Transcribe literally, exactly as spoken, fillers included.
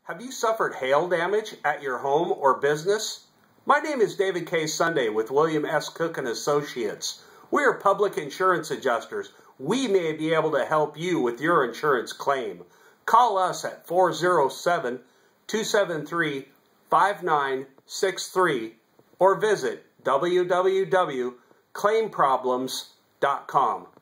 Have you suffered hail damage at your home or business? My name is David K. Sunday with William S. Cook and Associates. We are public insurance adjusters. We may be able to help you with your insurance claim. Call us at four oh seven, two seven three, five nine six three or visit w w w dot claim problems dot com.